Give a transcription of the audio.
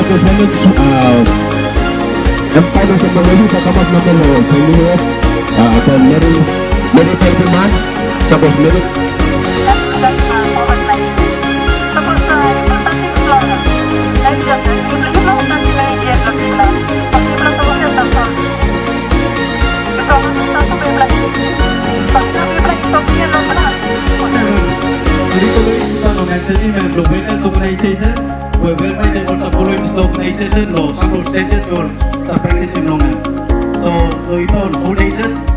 performance empire sa pamilya sa kamas na pala sa inyo at Mary Piperman sa boss Mary. Tokenization, whereby they also follow tokenization laws, some stages or the practice in long. So, in all ages,